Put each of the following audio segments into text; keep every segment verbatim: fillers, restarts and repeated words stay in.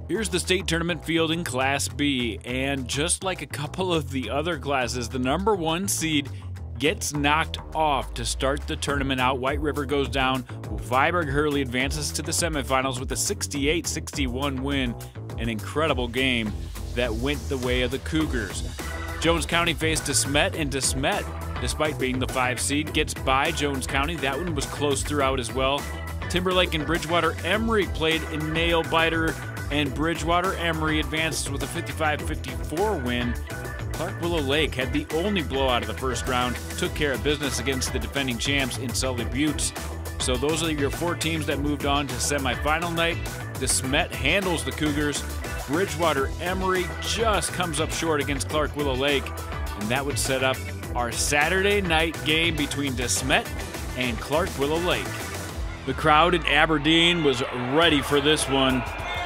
Here's the state tournament field in Class B, and just like a couple of the other classes, the number one seed gets knocked off to start the tournament out. White River goes down. Viborg Hurley advances to the semifinals with a sixty-eight sixty-one win, an incredible game that went the way of the Cougars. Jones County faced DeSmet, and DeSmet, despite being the five seed, gets by Jones County. That one was close throughout as well. Timberlake and Bridgewater Emory played a nail-biter, and Bridgewater Emory advances with a fifty-five fifty-four win. Clark Willow Lake had the only blowout of the first round, took care of business against the defending champs in Sully Buttes. So those are your four teams that moved on to semifinal night. DeSmet handles the Cougars. Bridgewater Emory just comes up short against Clark Willow Lake, and that would set up our Saturday night game between DeSmet and Clark Willow Lake. The crowd in Aberdeen was ready for this one.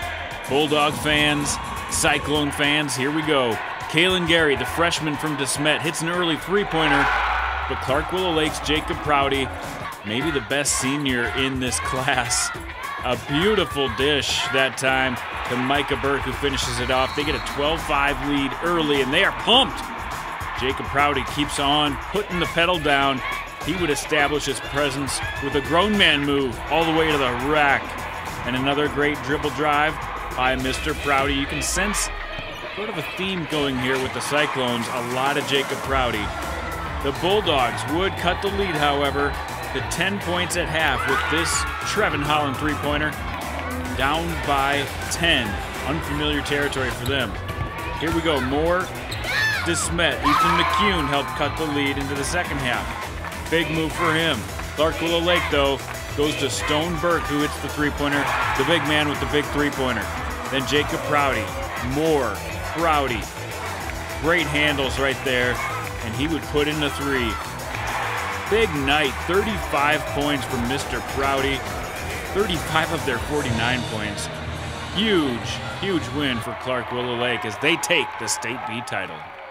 Bulldog fans, Cyclone fans, here we go. Kalen Gary, the freshman from DeSmet, hits an early three-pointer, but Clark Willow Lake's Jacob Prouty, maybe the best senior in this class. A beautiful dish that time to Micah Burke, who finishes it off. They get a twelve five lead early, and they are pumped. Jacob Prouty keeps on putting the pedal down. He would establish his presence with a grown man move all the way to the rack. And another great dribble drive by Mister Prouty. You can sense sort of a theme going here with the Cyclones, a lot of Jacob Prouty. The Bulldogs would cut the lead, however, to ten points at half with this Trevin Holland three-pointer, down by ten. Unfamiliar territory for them. Here we go, more DeSmet. Ethan McCune helped cut the lead into the second half. Big move for him. Clark Willow Lake, though, goes to Stone Burke, who hits the three-pointer, the big man with the big three-pointer. Then Jacob Prouty, more Prouty. Great handles right there, and he would put in the three. Big night, thirty-five points from Mister Prouty, thirty-five of their forty-nine points. Huge, huge win for Clark Willow Lake as they take the State B title.